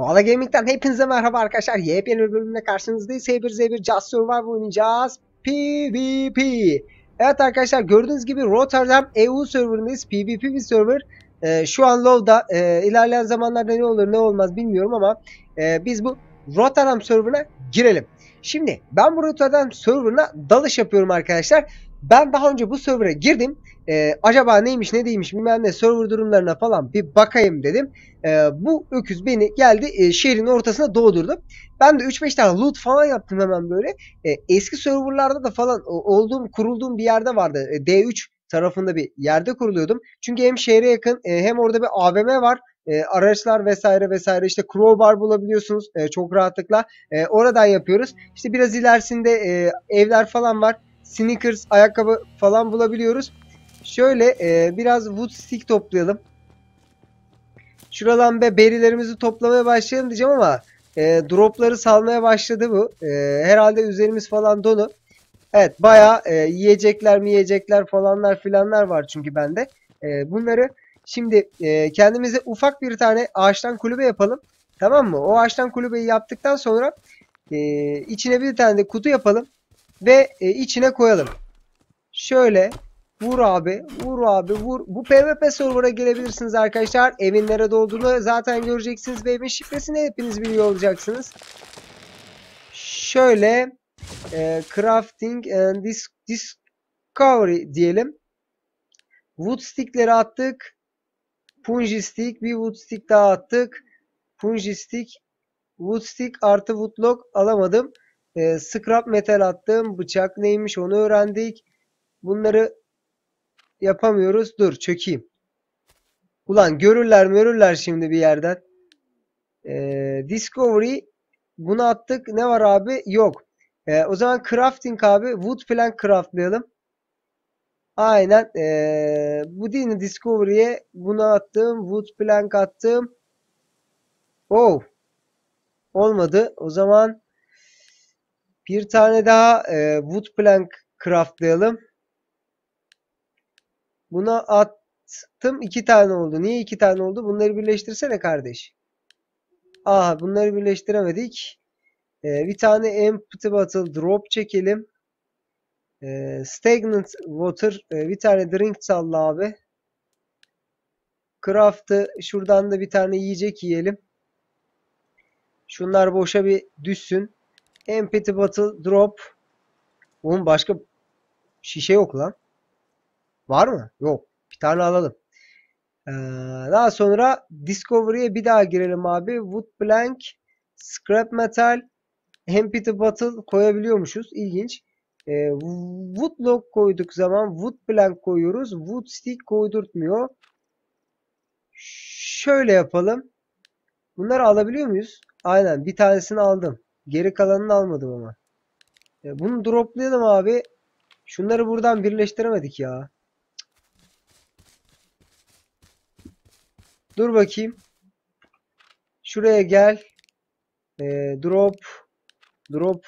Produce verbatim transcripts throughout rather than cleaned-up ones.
Koala Gaming'den hepinize merhaba arkadaşlar. Yepyeni bir bölümle karşınızdayız. H bir Z bir Just Survive oynayacağız. PvP. Evet arkadaşlar, gördüğünüz gibi Rotterdam E U serverındayız. PvP bir server. Ee, şu an low'da. Ee, ilerleyen zamanlarda ne olur ne olmaz bilmiyorum ama e, biz bu Rotterdam serverına girelim. Şimdi ben bu Rotterdam serverına dalış yapıyorum arkadaşlar. Ben daha önce bu server'a girdim. Ee, acaba neymiş ne değilmiş bilmem ne, server durumlarına falan bir bakayım dedim. Ee, bu öküz beni geldi e, şehrin ortasına doğdurdu. Ben de üç beş tane loot falan yaptım hemen böyle. E, eski serverlarda da falan o- olduğum kurulduğum bir yerde vardı. E, D üç tarafında bir yerde kuruluyordum. Çünkü hem şehre yakın e, hem orada bir A V M var. E, araçlar vesaire vesaire, işte crowbar bulabiliyorsunuz e, çok rahatlıkla. E, oradan yapıyoruz. İşte biraz ilerisinde e, evler falan var. Sneakers, ayakkabı falan bulabiliyoruz. Şöyle e, biraz wood stick toplayalım. Şuradan be berilerimizi toplamaya başlayalım diyeceğim ama e, dropları salmaya başladı bu. E, herhalde üzerimiz falan dolu. Evet, bayağı e, yiyecekler mi yiyecekler falanlar filanlar var çünkü bende. E, bunları şimdi e, kendimize ufak bir tane ağaçtan kulübe yapalım. Tamam mı? O ağaçtan kulübeyi yaptıktan sonra e, içine bir tane de kutu yapalım ve e, içine koyalım. Şöyle vur abi, vur abi, vur. Bu PvP server'a gelebilirsiniz arkadaşlar. Evin nerede olduğunu zaten göreceksiniz ve evin şifresini hepiniz biliyor olacaksınız. Şöyle e, crafting and dis discovery diyelim. Wood stickleri attık. Punji stick, bir wood stick daha attık. Punji stick, wood stick artı woodlock alamadım. E, scrap metal attım. Bıçak neymiş onu öğrendik. Bunları yapamıyoruz. Dur çökeyim. Ulan görürler görürler şimdi bir yerden. Ee, Discovery bunu attık. Ne var abi? Yok. Ee, o zaman crafting abi. Wood plank craftlayalım. Aynen. Ee, bu değil mi? Discovery'ye bunu attım. Wood plank attım. Oh. Olmadı. O zaman bir tane daha e, wood plank craftlayalım. Buna attım. iki tane oldu. Niye iki tane oldu? Bunları birleştirsene kardeş. Aha, bunları birleştiremedik. Ee, bir tane empty bottle drop çekelim. Ee, stagnant water. Ee, bir tane drink salla abi. Craft'ı şuradan da bir tane yiyecek yiyelim. Şunlar boşa bir düşsün. Empty bottle drop. Oğlum başka şişe yok lan. Var mı? Yok. Bir tane alalım. Ee, daha sonra Discovery'ye bir daha girelim abi. Wood plank, scrap metal, empty bottle koyabiliyormuşuz. İlginç. E, woodlock koyduk zaman wood plank koyuyoruz. Wood stick koydurtmuyor. Şöyle yapalım. Bunları alabiliyor muyuz? Aynen, bir tanesini aldım. Geri kalanını almadım ama. E, bunu droplayalım abi. Şunları buradan birleştiremedik ya. Dur bakayım. Şuraya gel. E, drop. Drop.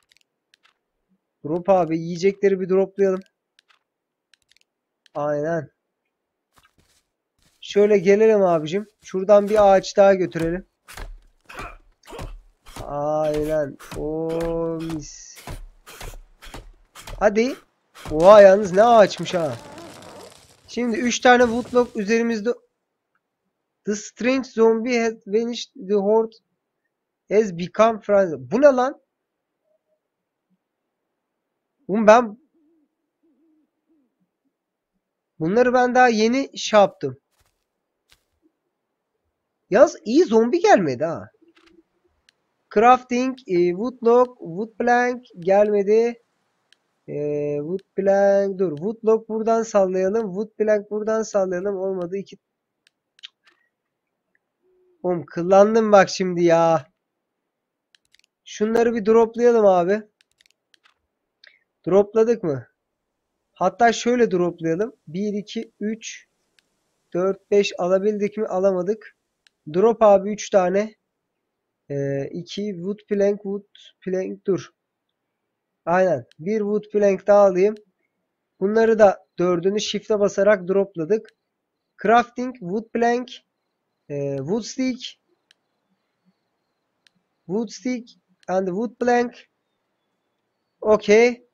Drop abi. Yiyecekleri bir droplayalım. Aynen. Şöyle gelelim abicim. Şuradan bir ağaç daha götürelim. Aynen. O mis. Hadi. Oha, yalnız ne ağaçmış ha. Şimdi üç tane woodlock üzerimizde. The strange zombie has vanished. The horde has become friendly. Bu ne lan? Oğlum ben bunları ben daha yeni şey yaptım. Yalnız iyi zombi gelmedi ha. Crafting, e, woodlock, wood plank gelmedi. E, wood plank dur. Woodlock buradan sallayalım. Wood plank buradan sallayalım. Olmadı. İki. Oğlum kullandım bak şimdi ya. Şunları bir droplayalım abi. Dropladık mı? Hatta şöyle droplayalım. bir, iki, üç, dört, beş alabildik mi? Alamadık. Drop abi üç tane. Ee, iki wood plank, wood plank dur. Aynen. bir wood plank daha alayım. Bunları da dördünü shift'e basarak dropladık. Crafting, wood plank, e, wood stick, Wood stick and wood plank. Okay.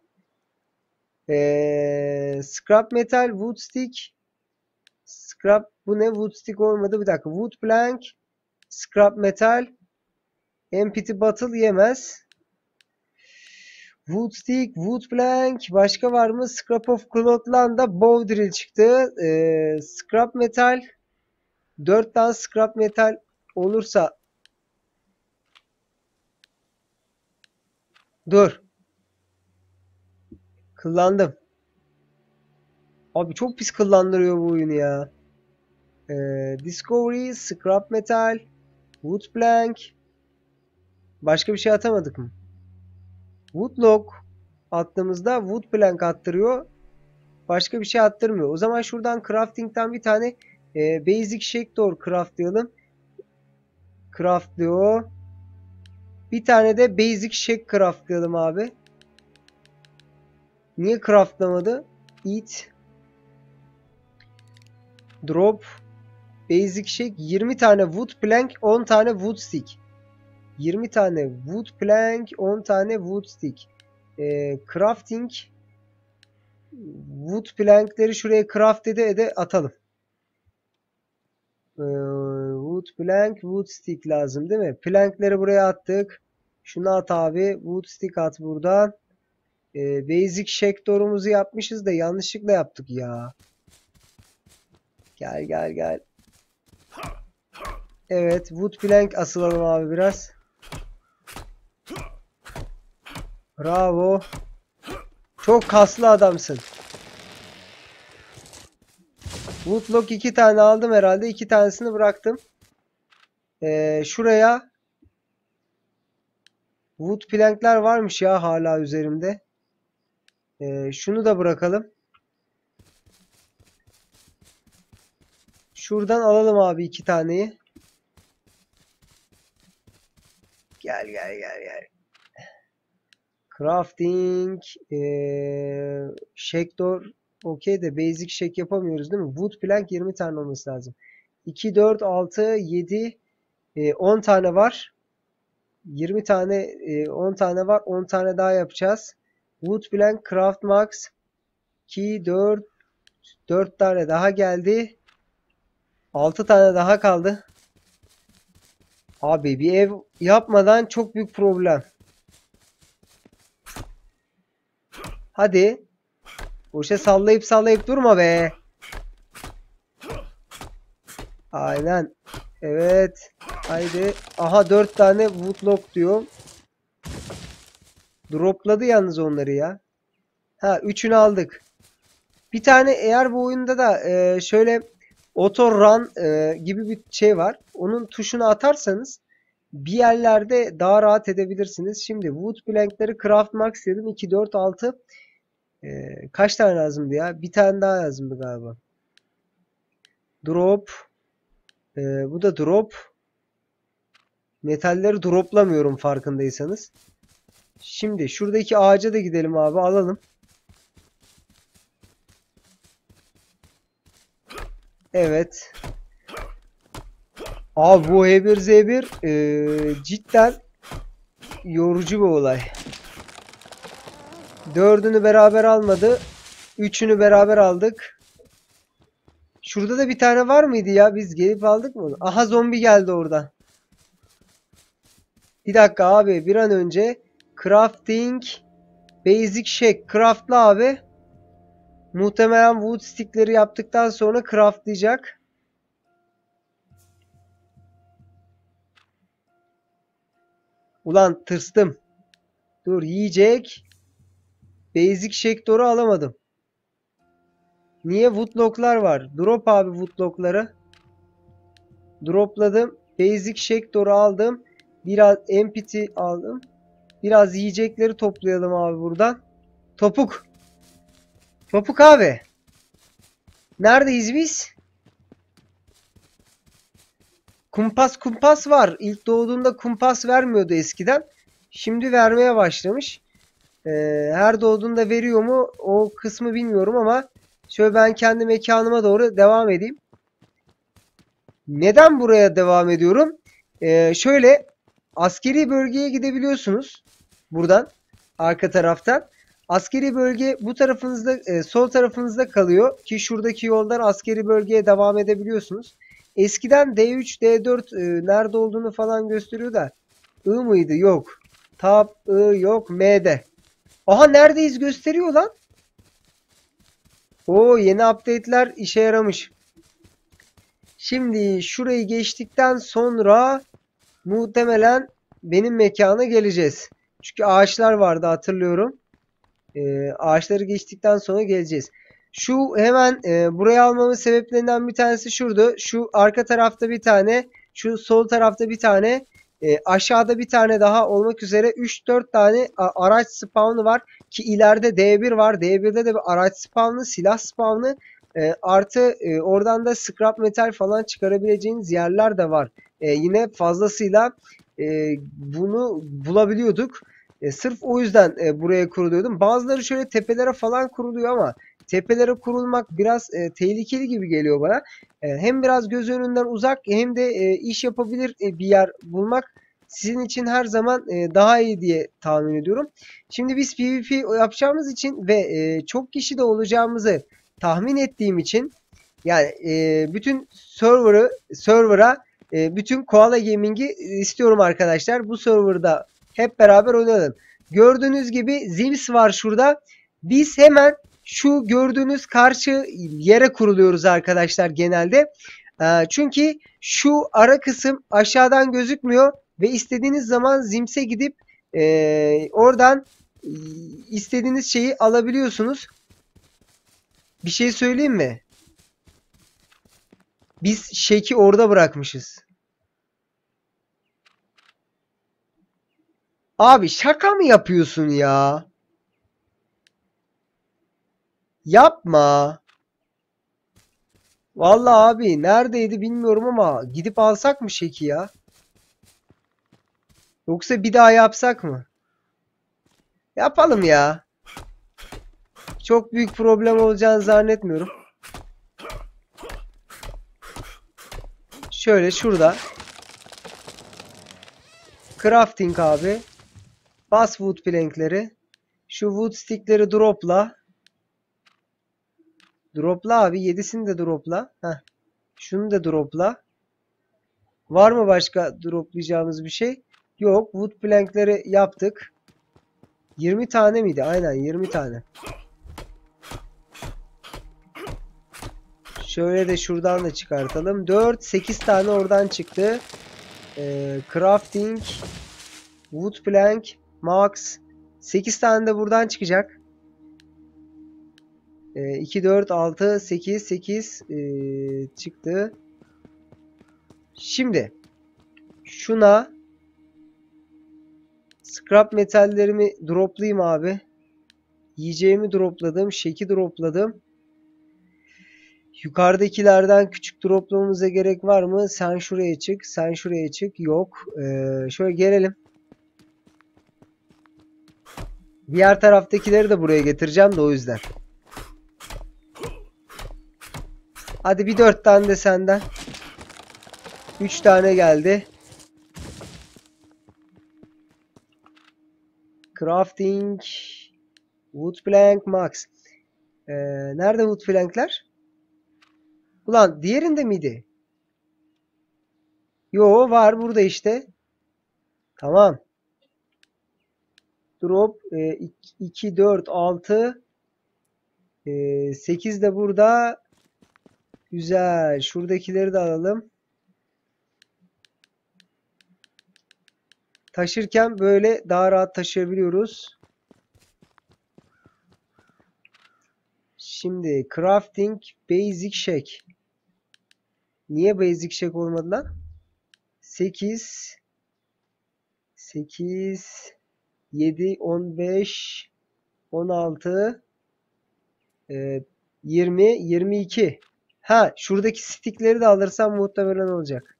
Ee, scrap metal, wood stick. Scrap bu ne? Wood stick olmadı. Bir dakika. Wood plank, scrap metal, empty bottle yemez. Wood stick, wood plank. Başka var mı? Scrap of cloth'lan da bow drill çıktı. Ee, scrap metal. dört tane scrap metal olursa. Dur. Kullandım. Abi çok pis kullandırıyor bu oyunu ya. Ee, Discovery, scrap metal, wood plank. Başka bir şey atamadık mı? Woodlock attığımızda wood plank attırıyor. Başka bir şey attırmıyor. O zaman şuradan crafting'den bir tane e, basic shake door craftlayalım. Craftlıyor. Bir tane de basic shake craftlayalım abi. Niye craftlamadı? Eat. Drop. Basic shake. yirmi tane wood plank, on tane wood stick. yirmi tane wood plank, on tane wood stick. E, crafting. Wood plankleri şuraya craft ede ede atalım. Ee, wood plank, wood stick lazım değil mi? Plankleri buraya attık. Şunu at abi. Wood stick at buradan. Ee, basic shake door'umuzu yapmışız da yanlışlıkla yaptık ya. Gel gel gel. Evet. Wood plank asılalım abi biraz. Bravo. Çok kaslı adamsın. Woodlock iki tane aldım herhalde. iki tanesini bıraktım. Ee, şuraya wood plankler varmış ya hala üzerimde. Ee, şunu da bırakalım. Şuradan alalım abi iki taneyi. Gel gel gel gel. Crafting. Ee, shake door. Okey de basic shake yapamıyoruz değil mi? Wood plank yirmi tane olması lazım. iki, dört, altı, yedi, on tane var. yirmi tane, on tane var. on tane daha yapacağız. Wood plank craft max. iki, dört, dört tane daha geldi. altı tane daha kaldı. Abi bir ev yapmadan çok büyük problem. Hadi. Boşa sallayıp sallayıp durma be. Aynen. Evet. Haydi. Aha dört tane woodlock diyor. Dropladı yalnız onları ya. Ha üçünü aldık. Bir tane eğer bu oyunda da e, şöyle auto run e, gibi bir şey var. Onun tuşunu atarsanız bir yerlerde daha rahat edebilirsiniz. Şimdi wood plankleri craft max dedim. iki, dört, altı. E, kaç tane lazımdı ya? Bir tane daha lazımdı galiba. Drop. E, bu da drop. Metalleri droplamıyorum farkındaysanız. Şimdi şuradaki ağaca da gidelim abi. Alalım. Evet. Abi bu H bir Z bir e, cidden yorucu bir olay. Dördünü beraber almadı. Üçünü beraber aldık. Şurada da bir tane var mıydı ya? Biz gelip aldık mı onu? Aha zombi geldi oradan. Bir dakika abi. Bir an önce crafting basic shake craftla abi. Muhtemelen wood stickleri yaptıktan sonra craftlayacak. Ulan tırstım. Dur yiyecek. Basic shake door'u alamadım. Niye? Woodlock'lar var. Drop abi woodlock'ları. Dropladım. Basic shake door'u aldım. Biraz empty aldım. Biraz yiyecekleri toplayalım abi buradan. Topuk. Topuk abi. Neredeyiz biz? Kumpas kumpas var. İlk doğduğunda kumpas vermiyordu eskiden. Şimdi vermeye başlamış. Ee, her doğduğunda veriyor mu? O kısmı bilmiyorum ama şöyle ben kendi mekanıma doğru devam edeyim. Neden buraya devam ediyorum? Ee, şöyle askeri bölgeye gidebiliyorsunuz. Buradan. Arka taraftan. Askeri bölge bu tarafınızda, e, sol tarafınızda kalıyor ki şuradaki yoldan askeri bölgeye devam edebiliyorsunuz. Eskiden D üç, D dört e, nerede olduğunu falan gösteriyor da I mıydı? Yok. Tab I yok. M'de. Aha neredeyiz gösteriyor lan. Oo yeni update'ler işe yaramış. Şimdi şurayı geçtikten sonra muhtemelen benim mekana geleceğiz. Çünkü ağaçlar vardı hatırlıyorum. Ee, ağaçları geçtikten sonra geleceğiz. Şu hemen e, buraya almamın sebeplerinden bir tanesi şurada. Şu arka tarafta bir tane, şu sol tarafta bir tane, e, aşağıda bir tane daha olmak üzere üç dört tane araç spawn'ı var. Ki ileride D bir var. D birde de bir araç spawn'ı, silah spawn'ı, e, artı e, oradan da scrap metal falan çıkarabileceğiniz yerler de var. E, yine fazlasıyla e, bunu bulabiliyorduk. E, sırf o yüzden e, buraya kuruluyordum. Bazıları şöyle tepelere falan kuruluyor ama tepelere kurulmak biraz e, tehlikeli gibi geliyor bana. E, hem biraz göz önünden uzak hem de e, iş yapabilir e, bir yer bulmak sizin için her zaman e, daha iyi diye tahmin ediyorum. Şimdi biz PvP yapacağımız için ve e, çok kişi de olacağımızı tahmin ettiğim için yani e, bütün server'ı server'a e, bütün Koala Gaming'i istiyorum arkadaşlar. Bu server'da hep beraber oynayalım. Gördüğünüz gibi Zims var şurada. Biz hemen şu gördüğünüz karşı yere kuruluyoruz arkadaşlar genelde. E, çünkü şu ara kısım aşağıdan gözükmüyor ve istediğiniz zaman Zims'e gidip e, oradan e, istediğiniz şeyi alabiliyorsunuz. Bir şey söyleyeyim mi? Biz Şek'i orada bırakmışız. Abi şaka mı yapıyorsun ya? Yapma. Vallahi abi neredeydi bilmiyorum ama gidip alsak mı Şek'i ya? Yoksa bir daha yapsak mı? Yapalım ya. Çok büyük problem olacağını zannetmiyorum. Şöyle şurada. Crafting abi. Bas wood plankleri. Şu wood stickleri dropla. Dropla abi. Yedisini de dropla. Heh. Şunu da dropla. Var mı başka droplayacağımız bir şey? Yok. Wood plankleri yaptık. yirmi tane miydi? Aynen yirmi tane. Şöyle de şuradan da çıkartalım. dört, sekiz tane oradan çıktı. Ee, crafting, wood plank, max. sekiz tane de buradan çıkacak. Ee, iki, dört, altı, sekiz, sekiz ee, çıktı. Şimdi şuna scrap metallerimi droplayayım abi. Yiyeceğimi dropladım. Şeki dropladım. Yukarıdakilerden küçük droplamamıza gerek var mı? Sen şuraya çık. Sen şuraya çık. Yok. Ee, şöyle gelelim. Diğer taraftakileri de buraya getireceğim de o yüzden. Hadi bir dört tane de senden. Üç tane geldi. Crafting. Wood plank max. Ee, nerede wood plankler? Ulan diğerinde miydi? Yo var burada işte. Tamam. Drop iki, dört, altı, sekiz de burada. Güzel. Şuradakileri de alalım. Taşırken böyle daha rahat taşıyabiliyoruz. Şimdi crafting basic shack. Niye basic shack olmadı lan? sekiz sekiz yedi on beş on altı yirmi yirmi iki. Ha şuradaki stickleri de alırsam muhtemelen olacak.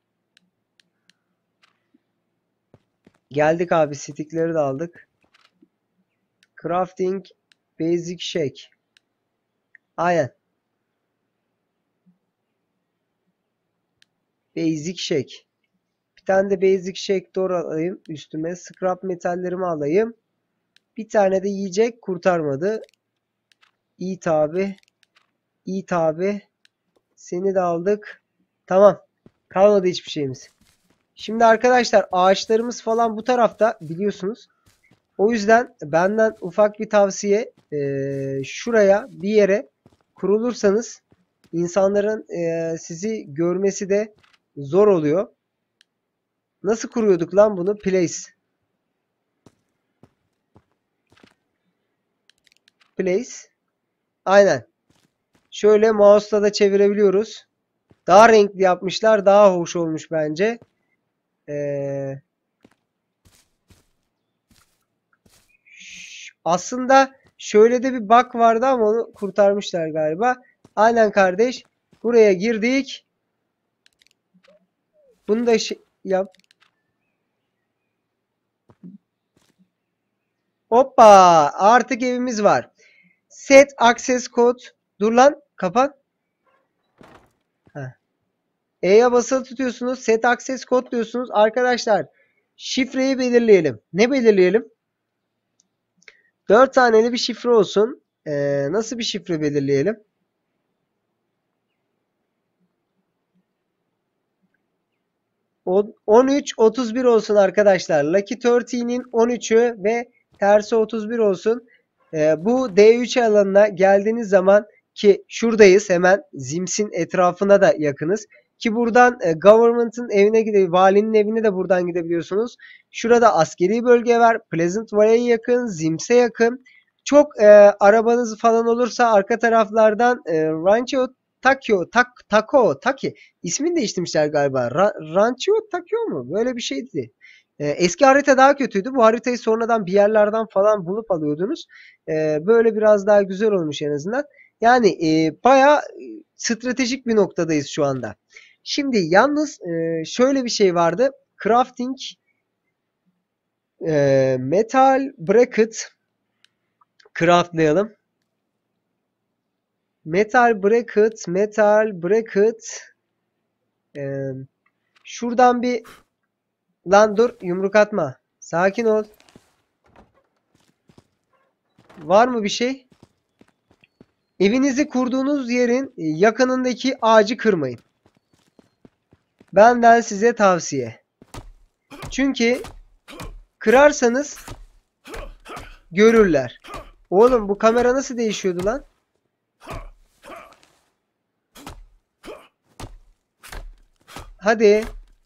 Geldik abi stickleri de aldık. Crafting basic shack. Aynen. Basic shack. Bir tane de basic shake alayım üstüme. Scrap metallerimi alayım. Bir tane de yiyecek kurtarmadı. İyi tabi. İyi tabi. Seni de aldık. Tamam. Kalmadı hiçbir şeyimiz. Şimdi arkadaşlar ağaçlarımız falan bu tarafta biliyorsunuz. O yüzden benden ufak bir tavsiye. Ee, şuraya bir yere kurulursanız insanların e, sizi görmesi de zor oluyor. Nasıl kuruyorduk lan bunu? Place. Place. Aynen. Şöyle mouse'la da çevirebiliyoruz. Daha renkli yapmışlar. Daha hoş olmuş bence. Ee, aslında şöyle de bir bug vardı ama onu kurtarmışlar galiba. Aynen kardeş. Buraya girdik. Bunu da şey yap. Hoppa! Artık evimiz var. Set access code. Dur lan. Kapat. Heh. E'ye basılı tutuyorsunuz. Set access code diyorsunuz. Arkadaşlar şifreyi belirleyelim. Ne belirleyelim? dört taneli bir şifre olsun. Ee, nasıl bir şifre belirleyelim? on üç otuz bir olsun arkadaşlar. Lucky on üç'nin on üç'ü ve tersi otuz bir olsun. Ee, bu D üç alanına geldiğiniz zaman ki şuradayız hemen Zims'in etrafına da yakınız. Ki buradan e, government'ın evine gidebiliyorsunuz. Valinin evine de buradan gidebiliyorsunuz. Şurada askeri bölge var. Pleasant Valley'e yakın. Zims'e yakın. Çok e, arabanız falan olursa arka taraflardan e, Rancho Takio, Tak, Tako, Taki ismini değiştirmişler galiba. Ra Rancho Takio mu? Böyle bir şeydi. E, eski harita daha kötüydü. Bu haritayı sonradan bir yerlerden falan bulup alıyordunuz. E, böyle biraz daha güzel olmuş en azından. Yani e, bayağı stratejik bir noktadayız şu anda. Şimdi yalnız e, şöyle bir şey vardı. Crafting e, metal bracket craftlayalım. Metal bracket, metal bracket. Ee, şuradan bir lan dur yumruk atma. Sakin ol. Var mı bir şey? Evinizi kurduğunuz yerin yakınındaki ağacı kırmayın. Benden size tavsiye. Çünkü kırarsanız görürler. Oğlum bu kamera nasıl değişiyordu lan? Hadi.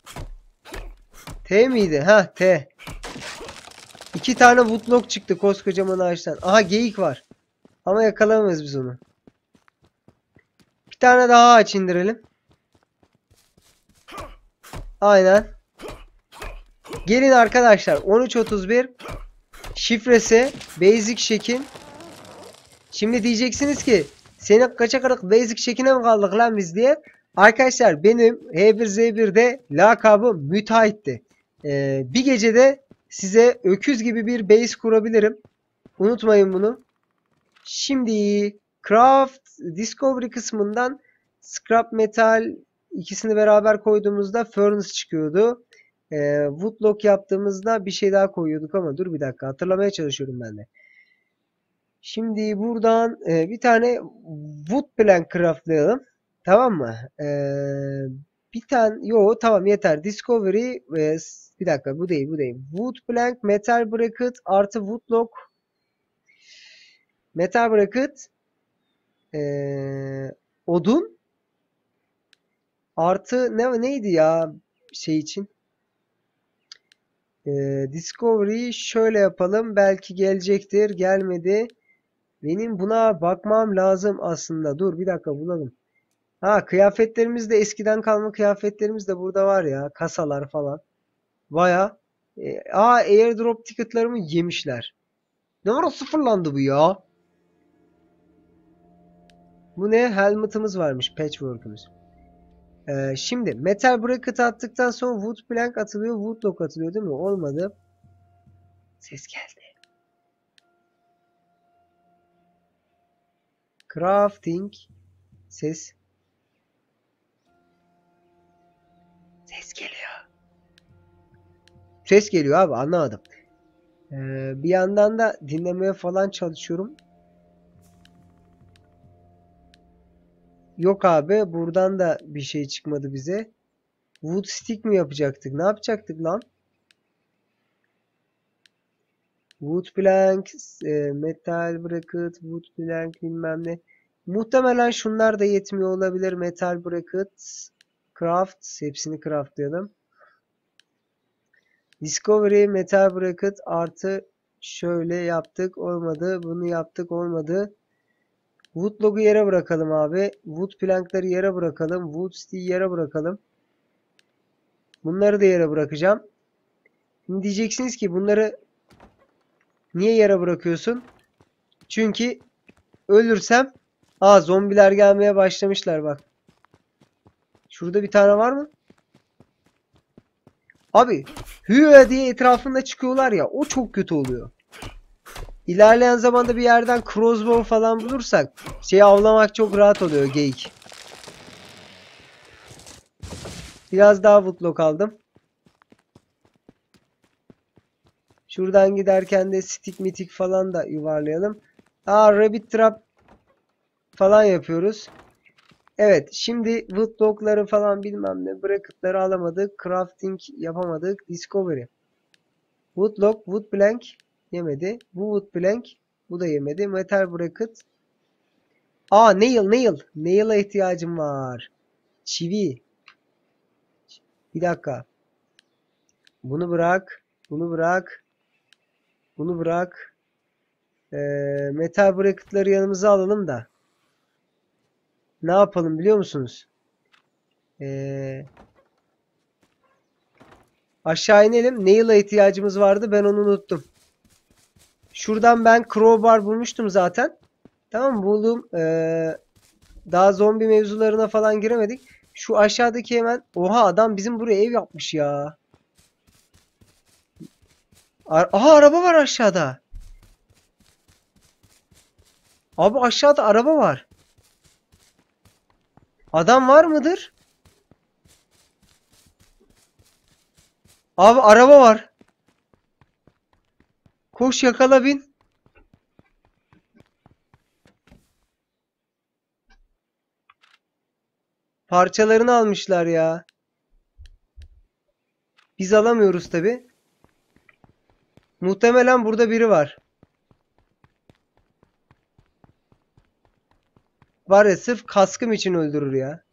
T miydi? Ha T. İki tane woodlock çıktı koskocaman ağaçtan. Aha geyik var. Ama yakalamayız biz onu. Bir tane daha ağaç indirelim. Aynen. Gelin arkadaşlar. on üç otuz bir şifresi basic şekin. Şimdi diyeceksiniz ki senin kaça kadar basic şekine mi kaldık lan biz diye. Arkadaşlar benim H bir Z bir'de lakabım müteahhitti. Ee, bir gecede size öküz gibi bir base kurabilirim. Unutmayın bunu. Şimdi Craft Discovery kısmından Scrap Metal ikisini beraber koyduğumuzda Furnace çıkıyordu. Ee, Woodlock yaptığımızda bir şey daha koyuyorduk ama dur bir dakika hatırlamaya çalışıyorum ben de. Şimdi buradan e, bir tane Wood Plank craftlayalım. Tamam mı? Ee, bir tane yo tamam yeter. Discovery e, bir dakika bu değil bu değil. Wood Plank Metal Bracket artı Woodlock Metal Bracket ee, odun artı ne neydi ya şey için? Ee, Discovery şöyle yapalım. Belki gelecektir. Gelmedi. Benim buna bakmam lazım aslında. Dur bir dakika bulalım. Ha kıyafetlerimiz de eskiden kalma kıyafetlerimiz de burada var ya. Kasalar falan. Baya. E, aa airdrop ticketlarımı yemişler. Ne ara sıfırlandı bu ya? Bu ne? Helmet'ımız varmış. Patchwork'ımız. Ee, şimdi metal bracket attıktan sonra wood plank atılıyor. Woodlock atılıyor değil mi? Olmadı. Ses geldi. Crafting. Ses. Ses geliyor. Ses geliyor abi, anlamadım. Ee, bir yandan da dinlemeye falan çalışıyorum. Yok abi, buradan da bir şey çıkmadı bize. Wood stick mi yapacaktık? Ne yapacaktık lan? Wood plank, e, metal bracket, wood plank bilmem ne. Muhtemelen şunlar da yetmiyor olabilir. Metal bracket, craft, hepsini craftlayalım. Discovery, metal bracket artı şöyle yaptık, olmadı. Bunu yaptık, olmadı. Wood log'u yere bırakalım abi. Wood plankları yere bırakalım. Wood stick'i yere bırakalım. Bunları da yere bırakacağım. Şimdi diyeceksiniz ki bunları niye yere bırakıyorsun? Çünkü ölürsem... Aa, zombiler gelmeye başlamışlar bak. Şurada bir tane var mı? Abi hüya diye etrafında çıkıyorlar ya, o çok kötü oluyor. İlerleyen zamanda bir yerden crossbow falan bulursak şeyi avlamak çok rahat oluyor, geyik. Biraz daha woodlock aldım. Şuradan giderken de stick mitik falan da yuvarlayalım. Aa, rabbit trap falan yapıyoruz. Evet, şimdi woodlock'ları falan bilmem ne, bracket'ları alamadık. Crafting yapamadık. Discovery. Woodlock, wood plank yemedi. Bu wood plank, bu da yemedi. Metal bracket. Aa, nail, nail. Nail'a ihtiyacım var. Çivi. Bir dakika. Bunu bırak. Bunu bırak. Bunu bırak. Ee, metal bracket'ları yanımıza alalım da. Ne yapalım biliyor musunuz? Ee, aşağı inelim. Nail'a ihtiyacımız vardı. Ben onu unuttum. Şuradan ben crowbar bulmuştum zaten. Tamam mı? Buldum. Ee, daha zombi mevzularına falan giremedik. Şu aşağıdaki hemen... Oha, adam bizim buraya ev yapmış ya. Ar Aha, araba var aşağıda. Abi aşağıda araba var. Adam var mıdır? Abi araba var. Koş, yakala, bin. Parçalarını almışlar ya. Biz alamıyoruz tabi. Muhtemelen burada biri var. Var ya, sırf kaskım için öldürür ya.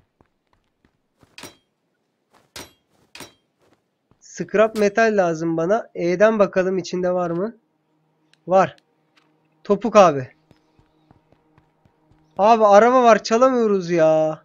Scrap metal lazım bana. E'den bakalım içinde var mı? Var. Topuk abi. Abi araba var, çalamıyoruz ya.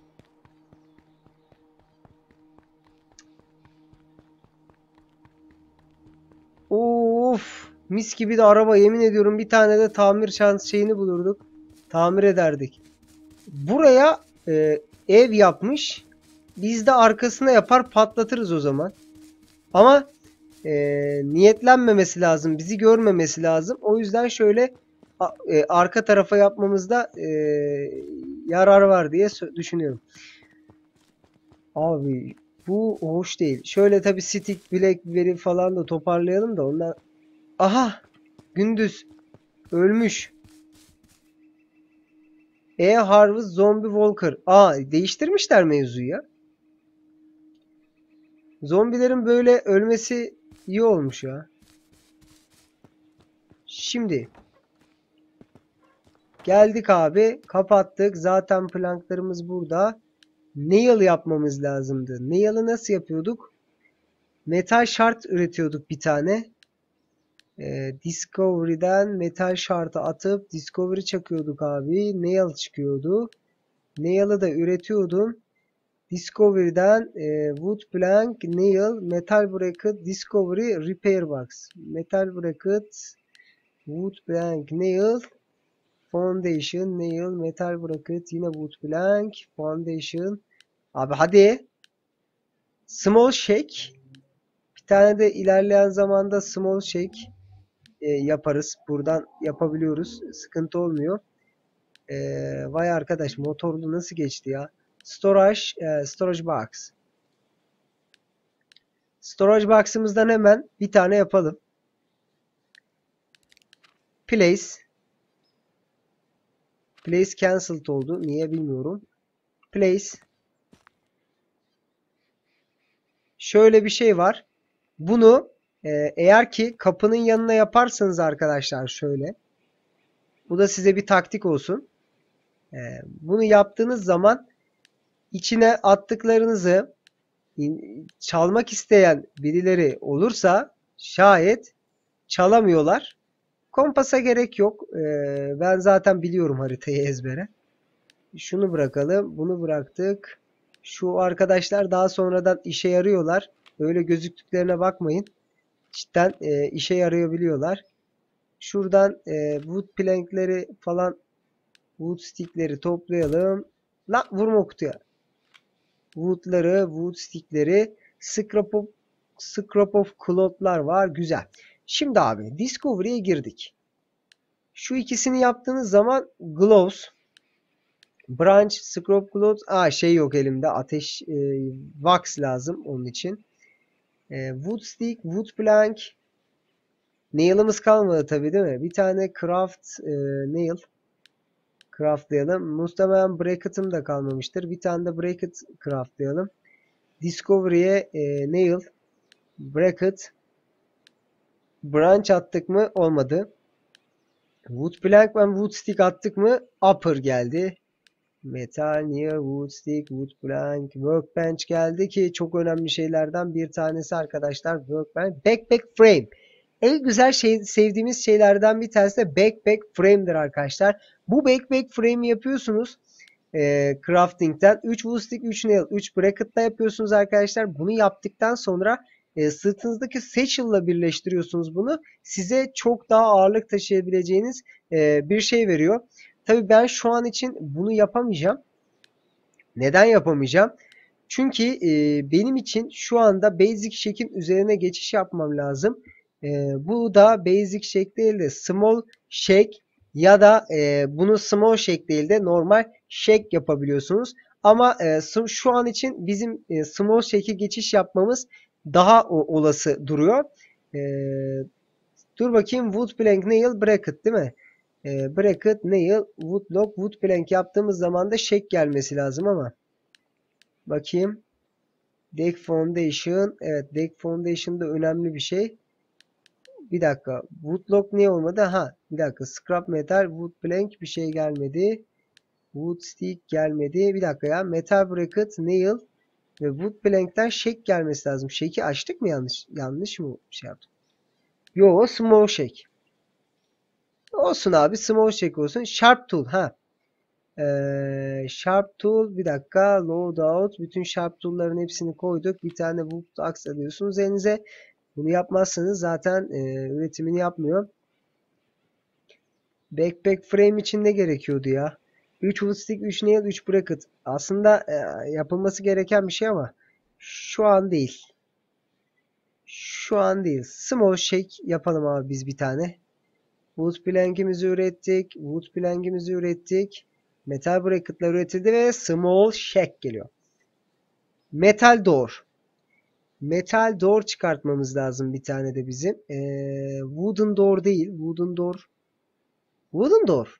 Of, mis gibi de araba, yemin ediyorum, bir tane de tamir şans şeyini bulurduk. Tamir ederdik. Buraya e, ev yapmış. Biz de arkasına yapar patlatırız o zaman. Ama e, niyetlenmemesi lazım. Bizi görmemesi lazım. O yüzden şöyle e, arka tarafa yapmamızda e, yarar var diye düşünüyorum. Abi bu hoş değil. Şöyle tabi stick, blackberry falan da toparlayalım da ondan. Aha, gündüz ölmüş. E Harvest Zombie Walker. Aa, değiştirmişler mevzuyu ya. Zombilerin böyle ölmesi iyi olmuş ya. Şimdi geldik abi. Kapattık. Zaten planklarımız burada. Nail yapmamız lazımdı. Nail'ı nasıl yapıyorduk? Metal shard üretiyorduk bir tane. Ee, Discovery'den metal shard'ı atıp Discovery çakıyorduk abi. Nail çıkıyordu. Nail'ı da üretiyordum. Discovery'den e, wood plank, nail, metal bracket, discovery, repair box. Metal bracket, wood plank, nail, foundation, nail, metal bracket, yine wood plank, foundation. Abi hadi. Small shake. Bir tane de ilerleyen zamanda small shake e, yaparız. Buradan yapabiliyoruz. Sıkıntı olmuyor. E, vay arkadaş, motorlu nasıl geçti ya? Storage, e, storage box. Storage box'ımızdan hemen bir tane yapalım. Place. Place cancelled oldu. Niye bilmiyorum. Place. Şöyle bir şey var. Bunu e, eğer ki kapının yanına yaparsanız arkadaşlar şöyle. Bu da size bir taktik olsun. E, bunu yaptığınız zaman içine attıklarınızı çalmak isteyen birileri olursa şayet çalamıyorlar. Kompasa gerek yok. Ee, ben zaten biliyorum haritayı ezbere. Şunu bırakalım. Bunu bıraktık. Şu arkadaşlar daha sonradan işe yarıyorlar. Öyle gözüktüklerine bakmayın. Cidden e, işe yarayabiliyorlar. Şuradan e, wood plankleri falan, wood stickleri toplayalım. La vurma kutuya. Wood'ları, wood stickleri, scrap of, scrap of cloth'lar var. Güzel. Şimdi abi Discovery'ye girdik. Şu ikisini yaptığınız zaman gloves, branch, scrap cloth. Aa şey yok elimde. Ateş e, wax lazım onun için. E, wood stick, wood plank. Nail'ımız kalmadı tabii değil mi? Bir tane craft e, nail craftlayalım. Muhtemelen bracket'ım da kalmamıştır. Bir tane de bracket craftlayalım. Discovery'ye e, nail, bracket, branch attık mı? Olmadı. Wood plank ve wood stick attık mı? Upper geldi. Metal, near, wood stick, wood plank, workbench geldi ki çok önemli şeylerden bir tanesi arkadaşlar workbench. Backpack frame. En güzel şey, sevdiğimiz şeylerden bir tanesi de backpack frame'dir arkadaşlar. Bu backpack frame'i yapıyorsunuz. E, crafting'den üç wood stick, üç nail, üç bracket'la yapıyorsunuz arkadaşlar. Bunu yaptıktan sonra e, sırtınızdaki satchel'la birleştiriyorsunuz bunu. Size çok daha ağırlık taşıyabileceğiniz e, bir şey veriyor. Tabii ben şu an için bunu yapamayacağım. Neden yapamayacağım? Çünkü e, benim için şu anda basic shake'in üzerine geçiş yapmam lazım. E, bu da basic shake değil de small shake ya da e, bunu small shake değil de normal shake yapabiliyorsunuz. Ama e, şu an için bizim e, small shake'e geçiş yapmamız daha o, olası duruyor. E, dur bakayım, wood plank nail bracket değil mi? E, bracket nail wood lock wood plank yaptığımız zaman da shake gelmesi lazım ama bakayım. Deck Foundation. Evet, Deck Foundation da önemli bir şey. Bir dakika. Woodlock niye olmadı? Ha, bir dakika. Scrap Metal, Wood Plank bir şey gelmedi. Wood Stick gelmedi. Bir dakika ya. Metal Bracket, Nail ve Wood Plank'ten Shake gelmesi lazım. Shake'i açtık mı yanlış? Yanlış mı şey yaptım? Yo, Small Shake. Olsun abi. Small Shake olsun. Sharp Tool. Ha. Ee, Sharp Tool. Bir dakika. Loadout. Bütün Sharp Tool'ların hepsini koyduk. Bir tane Wood Axe alıyorsunuz elinize. Bunu yapmazsanız zaten e, üretimini yapmıyor. Backpack frame için ne gerekiyordu ya? üç wood stick, üç nail, üç bracket. Aslında e, yapılması gereken bir şey ama şu an değil. Şu an değil. Small shake yapalım abi biz bir tane. Wood plank'imizi ürettik. Wood plank'imizi ürettik. Metal bracket'lar üretildi ve small shake geliyor. Metal door. Metal door çıkartmamız lazım bir tane de bizim. Ee, wooden door değil. Wooden door. Wooden door.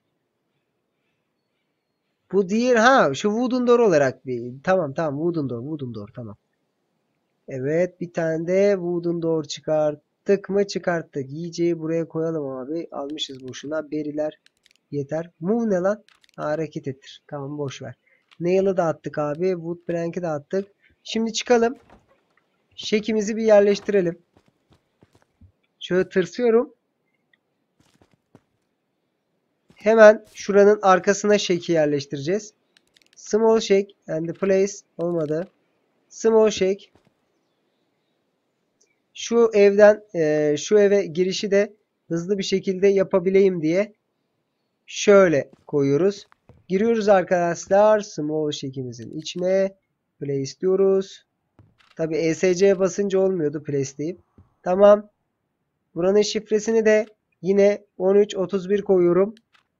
Bu diğer ha şu wooden door olarak değil. Tamam tamam wooden door. Wooden door tamam. Evet, bir tane de wooden door çıkarttık mı? Çıkarttık. Yiyeceği buraya koyalım abi. Almışız boşuna. Beriler yeter. Move ne lan? Ha, hareket ettir. Tamam, boş ver. Nail'ı da attık abi. Wood plank'i de attık. Şimdi çıkalım. Şekimizi bir yerleştirelim. Şöyle tırsıyorum. Hemen şuranın arkasına shake'i yerleştireceğiz. Small shake and the place olmadı. Small shake. Şu evden e, şu eve girişi de hızlı bir şekilde yapabileyim diye şöyle koyuyoruz. Giriyoruz arkadaşlar. Small shake'imizin içine. Place diyoruz. Tabi E S C'ye basınca olmuyordu place deyip. Tamam. Buranın şifresini de yine on üç otuz bir koyuyorum.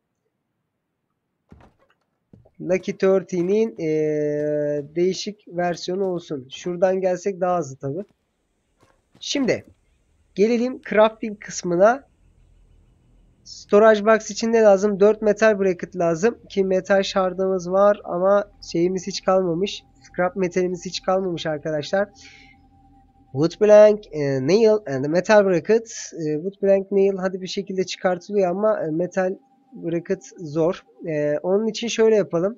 Lucky on üç'in e, değişik versiyonu olsun. Şuradan gelsek daha hızlı tabi. Şimdi gelelim crafting kısmına. Storage box için ne lazım? dört metal bracket lazım. Ki metal shardımız var ama şeyimiz hiç kalmamış. Scrap metalimiz hiç kalmamış arkadaşlar. Wood plank, e, nail and metal bracket. E, wood plank, nail hadi bir şekilde çıkartılıyor ama e, metal bracket zor. E, onun için şöyle yapalım.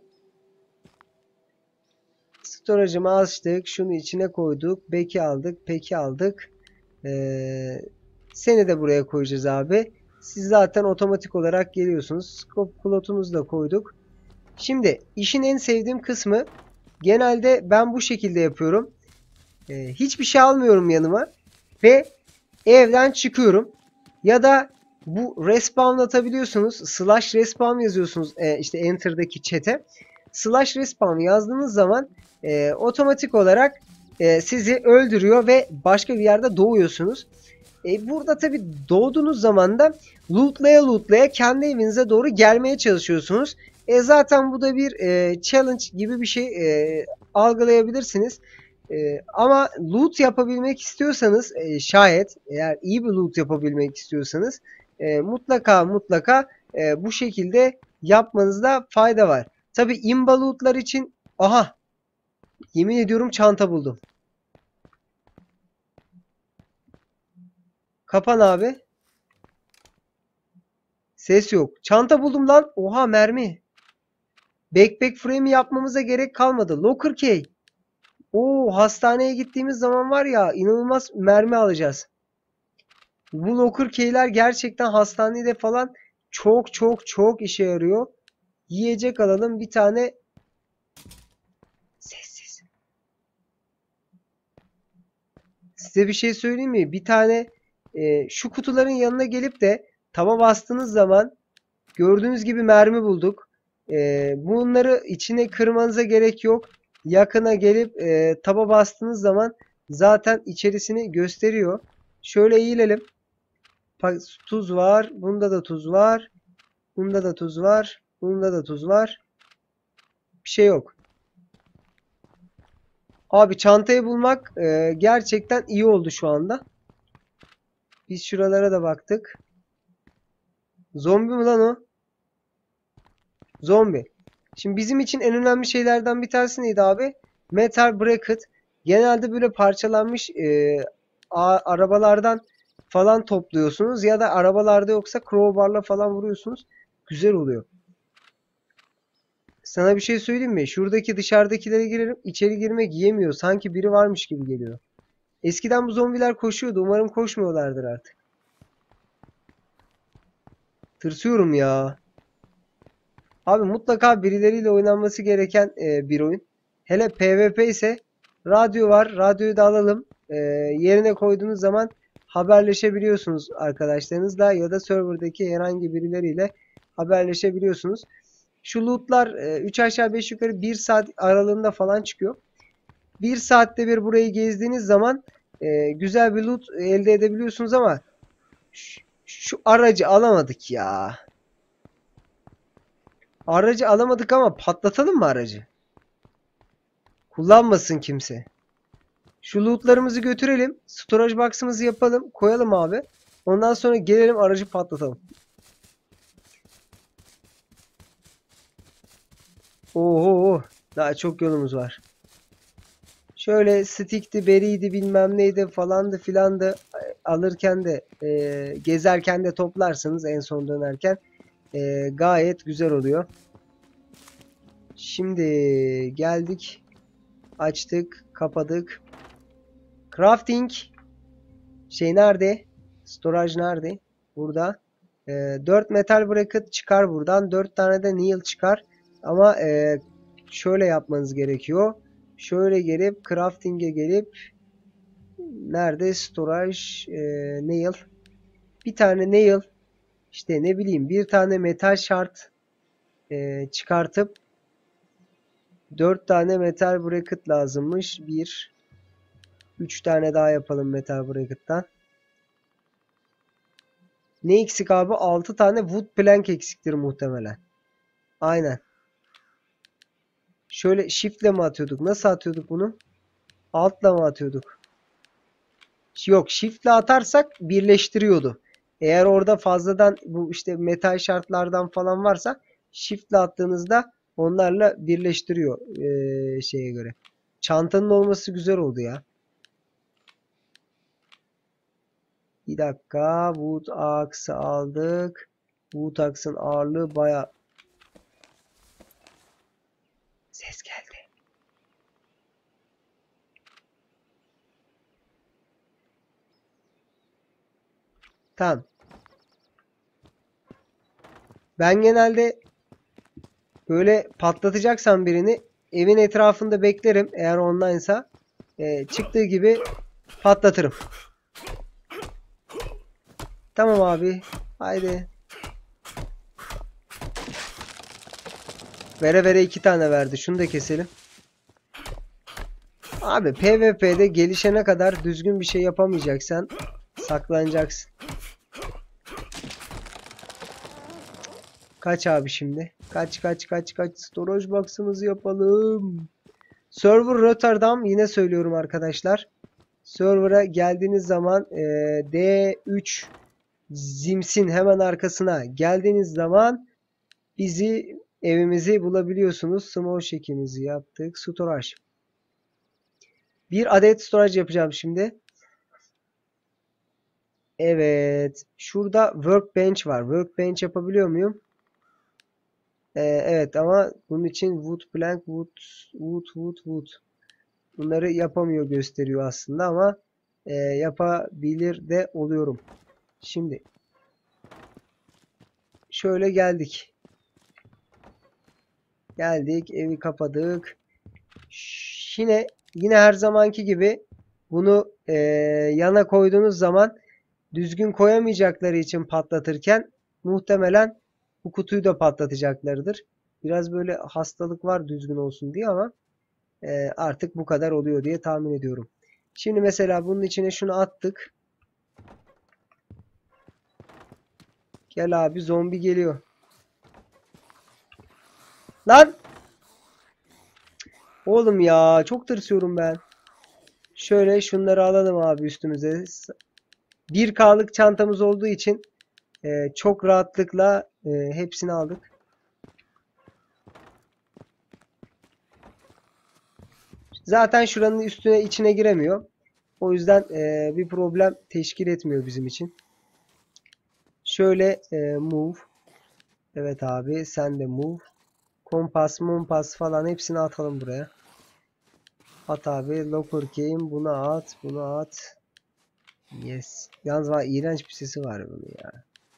Storage'ımı açtık. Şunu içine koyduk. Back'i aldık. Pack'i aldık. Ee, seni de buraya koyacağız abi. Siz zaten otomatik olarak geliyorsunuz. Scope plot'umuzu da koyduk. Şimdi işin en sevdiğim kısmı, genelde ben bu şekilde yapıyorum. Ee, hiçbir şey almıyorum yanıma ve evden çıkıyorum. Ya da bu respawn atabiliyorsunuz. Slash respawn yazıyorsunuz e, işte enter'daki chat'e. Slash respawn yazdığınız zaman e, otomatik olarak e, sizi öldürüyor ve başka bir yerde doğuyorsunuz. E, burada tabi doğduğunuz zaman da lootlaya lootlaya kendi evinize doğru gelmeye çalışıyorsunuz. E, zaten bu da bir e, challenge gibi bir şey e, algılayabilirsiniz. E, ama loot yapabilmek istiyorsanız e, şayet eğer iyi bir loot yapabilmek istiyorsanız e, mutlaka mutlaka e, bu şekilde yapmanızda fayda var. Tabi imba lootlar için aha yemin ediyorum çanta buldum. Kapan abi. Ses yok. Çanta buldum lan. Oha mermi. Backpack frame yapmamıza gerek kalmadı. Locker key. Oo, hastaneye gittiğimiz zaman var ya inanılmaz mermi alacağız. Bu locker key'ler gerçekten hastanede falan çok çok çok işe yarıyor. Yiyecek alalım bir tane. Sessiz. Size bir şey söyleyeyim mi? Bir tane e, şu kutuların yanına gelip de taba bastığınız zaman gördüğünüz gibi mermi bulduk. E, bunları içine kırmanıza gerek yok. Yakına gelip e, taba bastığınız zaman zaten içerisini gösteriyor. Şöyle eğilelim. Tuz var. Bunda da tuz var. Bunda da tuz var. Bunda da tuz var. Bir şey yok. Abi çantayı bulmak e, gerçekten iyi oldu şu anda. Biz şuralara da baktık. Zombi mi lan o? Zombi. Şimdi bizim için en önemli şeylerden bir tanesi neydi abi? Metal bracket. Genelde böyle parçalanmış e, arabalardan falan topluyorsunuz. Ya da arabalarda yoksa crowbar'la falan vuruyorsunuz. Güzel oluyor. Sana bir şey söyleyeyim mi? Şuradaki dışarıdakilere girelim. İçeri girmek yemiyor. Sanki biri varmış gibi geliyor. Eskiden bu zombiler koşuyordu. Umarım koşmuyorlardır artık. Tırsıyorum ya. Abi mutlaka birileriyle oynanması gereken e, bir oyun. Hele PvP ise radyo var. Radyoyu da alalım. E, yerine koyduğunuz zaman haberleşebiliyorsunuz arkadaşlarınızla ya da serverdaki herhangi birileriyle haberleşebiliyorsunuz. Şu lootlar e, üç aşağı beş yukarı bir saat aralığında falan çıkıyor. bir saatte bir burayı gezdiğiniz zaman e, güzel bir loot elde edebiliyorsunuz ama şu, şu aracı alamadık ya. Aracı alamadık ama patlatalım mı aracı? Kullanmasın kimse. Şu lootlarımızı götürelim. Storage box'ımızı yapalım. Koyalım abi. Ondan sonra gelelim aracı patlatalım. Oho, daha çok yolumuz var. Şöyle stick'ti, berry'di bilmem neydi falandı filandı alırken de e, gezerken de toplarsınız en son dönerken. E, gayet güzel oluyor. Şimdi geldik. Açtık. Kapadık. Crafting. Şey nerede? Storage nerede? Burada. E, dört metal bracket çıkar buradan. dört tane de nail çıkar. Ama e, şöyle yapmanız gerekiyor. Şöyle gelip crafting'e gelip nerede? Storage e, nail. Bir tane nail. İşte ne bileyim bir tane metal shard e, çıkartıp dört tane metal bracket lazımmış. bir üç tane daha yapalım metal bracket'tan. Ne eksik abi? altı tane wood plank eksiktir muhtemelen. Aynen. Şöyle shift'le mi atıyorduk? Nasıl atıyorduk bunu? Alt'la mı atıyorduk? Yok, shift'le atarsak birleştiriyordu. Eğer orada fazladan bu işte metal şartlardan falan varsa shift'le attığınızda onlarla birleştiriyor ee, şeye göre. Çantanın olması güzel oldu ya. Bir dakika. Wood Axe'ı aldık. Wood Axe'ın ağırlığı baya... Ses geldi. Tamam. Ben genelde böyle patlatacaksam birini evin etrafında beklerim. Eğer online'sa e, çıktığı gibi patlatırım. Tamam abi. Haydi. Vere vere iki tane verdi. Şunu da keselim. Abi PvP'de gelişene kadar düzgün bir şey yapamayacaksan saklanacaksın. Kaç abi şimdi? Kaç kaç kaç kaç. Storage box'ımızı yapalım. Server Rotterdam, yine söylüyorum arkadaşlar. Server'a geldiğiniz zaman e, D üç Zims'in hemen arkasına geldiğiniz zaman bizi, evimizi bulabiliyorsunuz. Small check'imizi yaptık. Storage. Bir adet storage yapacağım şimdi. Evet. Şurada workbench var. Workbench yapabiliyor muyum? Ee, evet ama bunun için wood plank, wood, wood, wood, wood. Bunları yapamıyor gösteriyor aslında ama e, yapabilir de oluyorum. Şimdi şöyle geldik. Geldik, evi kapadık. Yine yine her zamanki gibi bunu e, yana koyduğunuz zaman düzgün koyamayacakları için patlatırken muhtemelen bu kutuyu da patlatacaklardır. Biraz böyle hastalık var düzgün olsun diye ama e, artık bu kadar oluyor diye tahmin ediyorum. Şimdi mesela bunun içine şunu attık. Gel abi, zombi geliyor. Lan! Oğlum ya, çok tırsıyorum ben. Şöyle şunları alalım abi üstümüze. bir K'lık çantamız olduğu için e, çok rahatlıkla e, hepsini aldık. Zaten şuranın üstüne içine giremiyor. O yüzden e, bir problem teşkil etmiyor bizim için. Şöyle e, move. Evet abi, sen de move. Kompas, mompas falan hepsini atalım buraya. At abi. Locker game. Buna at. Buna at. Yes. Yalnız var, iğrenç bir sesi var bunun ya.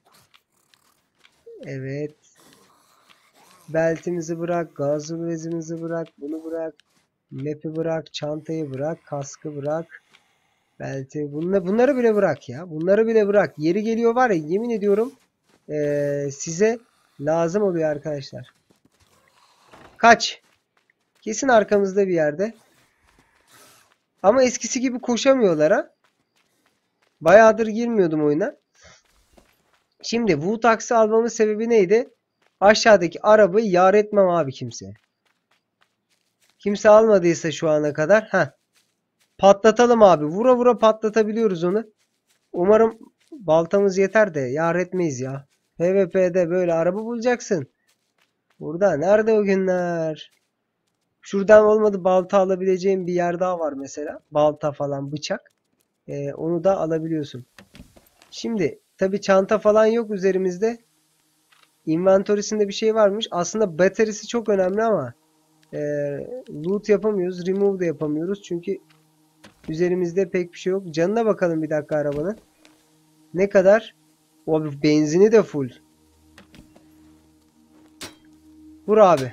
Evet. Beltimizi bırak. Gazlı bezimizi bırak. Bunu bırak. Map'i bırak. Çantayı bırak. Kaskı bırak. Belti. Bunları, bunları bile bırak ya. Bunları bile bırak. Yeri geliyor var ya, yemin ediyorum ee, size lazım oluyor arkadaşlar. Kaç. Kesin arkamızda bir yerde. Ama eskisi gibi koşamıyorlar ha. Bayağıdır girmiyordum oyuna. Şimdi Wood Axe'ı almamın sebebi neydi? Aşağıdaki arabayı yar etmem abi kimse. Kimse almadıysa şu ana kadar. Heh. Patlatalım abi. Vura vura patlatabiliyoruz onu. Umarım baltamız yeter de yar etmeyiz ya. PvP'de böyle araba bulacaksın. Burada nerede o günler? Şuradan olmadı, balta alabileceğim bir yer daha var mesela. Balta falan, bıçak. Ee, onu da alabiliyorsun. Şimdi tabi çanta falan yok üzerimizde. Inventory'sinde bir şey varmış. Aslında bataryası çok önemli ama e, loot yapamıyoruz. Remove de yapamıyoruz. Çünkü üzerimizde pek bir şey yok. Canına bakalım bir dakika arabanın. Ne kadar? O benzini de full. Vur abi.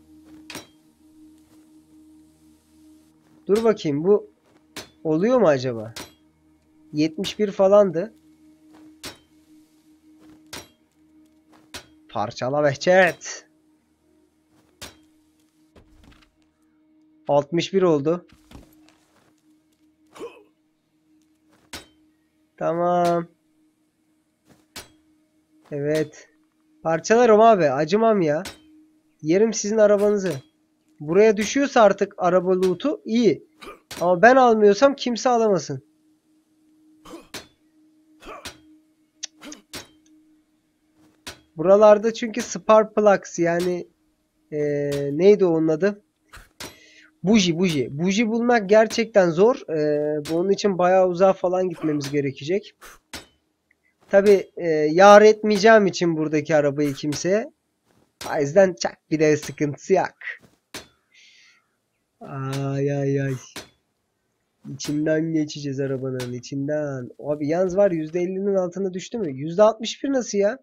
Dur bakayım, bu oluyor mu acaba? yetmiş bir falandı. Parçala Behçet. altmış bir oldu. Tamam. Evet. Parçalarım abi. Acımam ya. Yerim sizin arabanızı. Buraya düşüyorsa artık araba loot'u iyi. Ama ben almıyorsam kimse alamasın. Buralarda çünkü spark plugs yani ee, neydi onun adı? Buji, buji. Buji bulmak gerçekten zor. Ee, bunun için bayağı uzağa falan gitmemiz gerekecek. Tabi e, yar etmeyeceğim için buradaki arabayı kimseye. O yüzden çak bir de sıkıntısı yok. Ay ay ay. İçinden geçeceğiz arabanın içinden. Abi yalnız var yüzde ellinin altına düştü mü? yüzde altmış bir nasıl ya?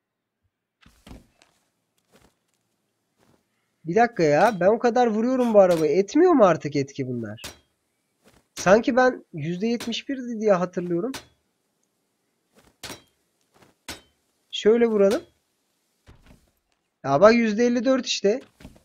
Bir dakika ya. Ben o kadar vuruyorum bu arabayı. Etmiyor mu artık etki bunlar? Sanki ben yüzde yetmiş birdi diye hatırlıyorum. Şöyle vuralım. Ya bak yüzde elli dört işte.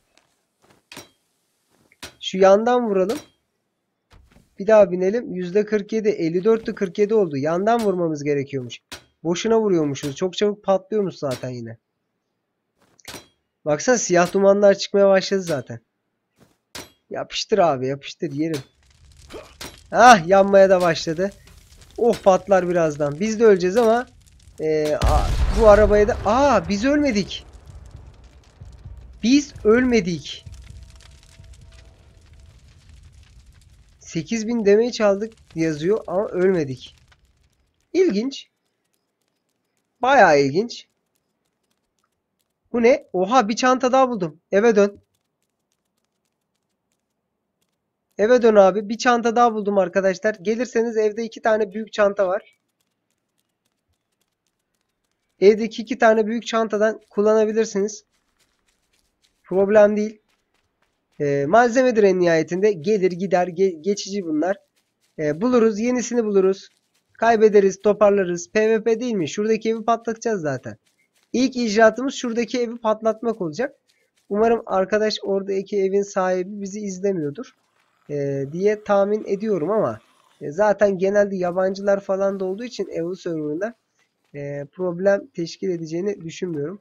Şu yandan vuralım. Bir daha binelim. yüzde kırk yedi. elli dörttü kırk yedi oldu. Yandan vurmamız gerekiyormuş. Boşuna vuruyormuşuz. Çok çabuk patlıyormuş zaten yine. Baksana siyah dumanlar çıkmaya başladı zaten. Yapıştır abi yapıştır yerim. Ah yanmaya da başladı. Oh patlar birazdan. Biz de öleceğiz ama e, a, bu arabaya da... Aa biz ölmedik. Biz ölmedik. sekiz bin damage aldık yazıyor ama ölmedik. İlginç. Bayağı ilginç. Bu ne? Oha bir çanta daha buldum. Eve dön. Eve dön abi. Bir çanta daha buldum arkadaşlar. Gelirseniz evde iki tane büyük çanta var. Evdeki iki tane büyük çantadan kullanabilirsiniz. Problem değil. E, malzemedir en nihayetinde. Gelir gider ge geçici bunlar. E, buluruz yenisini buluruz. Kaybederiz toparlarız. PvP değil mi? Şuradaki evi patlatacağız zaten. İlk icraatımız şuradaki evi patlatmak olacak. Umarım arkadaş oradaki evin sahibi bizi izlemiyordur. E, diye tahmin ediyorum ama e, zaten genelde yabancılar falan da olduğu için E U serverında e, problem teşkil edeceğini düşünmüyorum.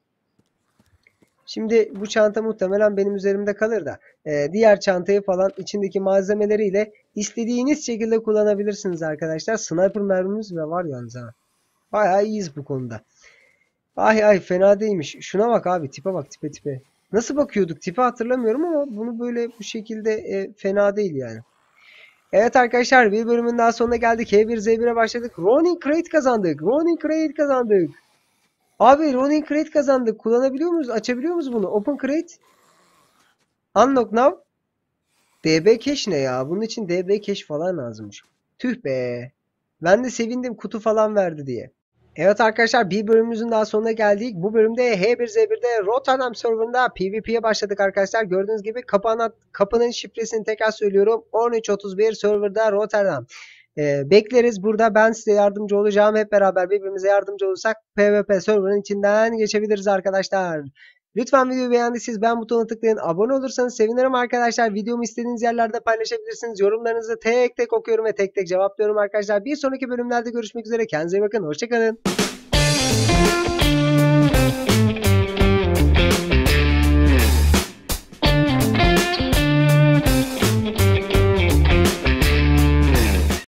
Şimdi bu çanta muhtemelen benim üzerimde kalır da e, diğer çantayı falan içindeki malzemeleriyle istediğiniz şekilde kullanabilirsiniz arkadaşlar. Sniper mermimiz ve var yalnız ha. Bayağı iyiyiz bu konuda. Ay ay fena değilmiş. Şuna bak abi tipe bak tipe tipe. Nasıl bakıyorduk tipe hatırlamıyorum ama bunu böyle bu şekilde e, fena değil yani. Evet arkadaşlar bir bölümün daha sonuna geldik. H bir Z bir'e başladık. Ronin Crate kazandık. Ronin Crate kazandık. Abi Ronin Crate kazandık. Kullanabiliyor muyuz? Açabiliyor muyuz bunu? Open Crate. Unlock now. D B Cache ne ya? Bunun için D B Cache falan lazımmış. Tüh be. Ben de sevindim kutu falan verdi diye. Evet arkadaşlar bir bölümümüzün daha sonuna geldik. Bu bölümde H bir Z bir'de Rotterdam serverında PvP'ye başladık arkadaşlar. Gördüğünüz gibi kapının, kapının şifresini tekrar söylüyorum. on üç otuz bir serverda Rotterdam. Ee, bekleriz. Burada ben size yardımcı olacağım. Hep beraber birbirimize yardımcı olursak PvP serverının içinden geçebiliriz arkadaşlar. Lütfen videoyu beğendiyseniz beğen butonuna tıklayın. Abone olursanız sevinirim arkadaşlar. Videomu istediğiniz yerlerde paylaşabilirsiniz. Yorumlarınızı tek tek okuyorum ve tek tek cevaplıyorum arkadaşlar. Bir sonraki bölümlerde görüşmek üzere. Kendinize iyi bakın. Hoşçakalın.